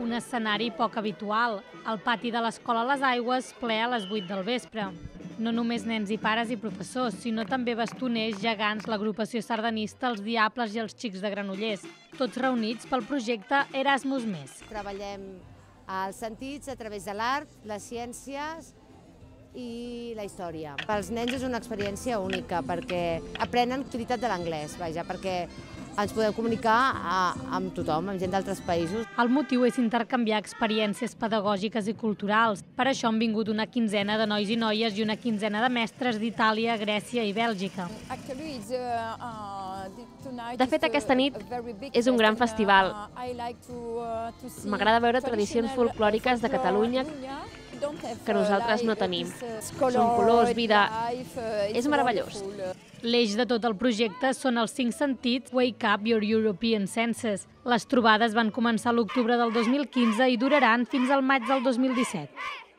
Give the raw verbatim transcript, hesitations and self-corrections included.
Un escenari poc habitual, el pati de l'Escola Les Aigües ple a les vuit del vespre. No només nens i pares i professors, sinó també bastoners, gegants, l'agrupació sardanista, els Diables i els Xics de Granollers, tots reunits pel projecte Erasmus més. Treballem els sentits a través de l'art, les ciències i la història. Pels nens és una experiència única perquè aprenen utilitat de l'anglès, vaja, perquè ens podem comunicar a, amb tothom, amb gent d'altres països. El motiu és intercanviar experiències pedagògiques i culturals. Per això han vingut una quinzena de nois i noies i una quinzena de mestres d'Itàlia, Grècia i Bèlgica. De fet, aquesta nit és un gran festival. M'agrada veure tradicions folclòriques de Catalunya que nosaltres no tenim. Són colors, vida... És meravellós. L'eix de tot el projecte són els cinc sentits Wake Up Your European Senses. Les trobades van començar a l'octubre del dos mil quinze i duraran fins al maig del dos mil disset.